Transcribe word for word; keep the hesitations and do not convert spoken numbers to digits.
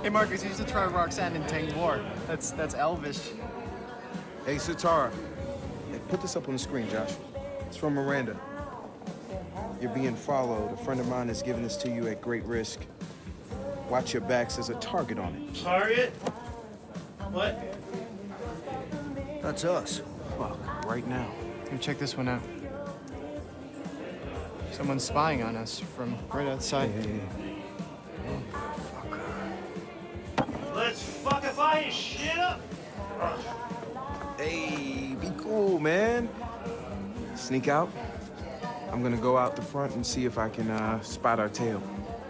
Hey, Marcus, you should try Roxanne and Tangor. That's that's Elvish. Hey, Satara. Hey, put this up on the screen, Josh. It's from Miranda. You're being followed. A friend of mine is giving this to you at great risk. Watch your backs. There's a target on it. Target? What? That's us. Fuck, right now. Here, check this one out. Someone's spying on us from right outside. Hey, hey, hey. Let's fuckify his shit up! Hey, be cool, man. Sneak out. I'm gonna go out the front and see if I can uh, spot our tail.